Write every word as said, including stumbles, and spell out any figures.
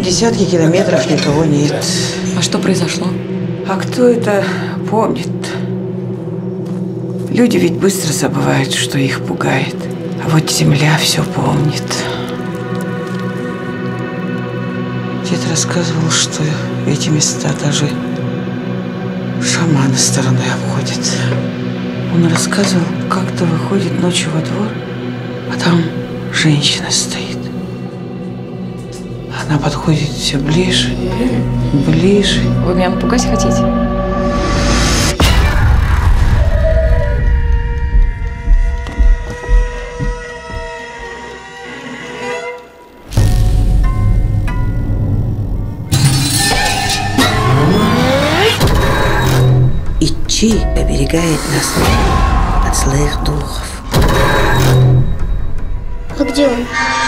десятки километров никого нет. А что произошло? А кто это помнит? Люди ведь быстро забывают, что их пугает. А вот земля все помнит. Дед рассказывал, что эти места даже шаманы стороной обходят. Он рассказывал, как-то выходит ночью во двор, а там женщина стоит. Она подходит все ближе, ближе. Вы меня напугать хотите? Ичи оберегает нас от злых духов. А где он?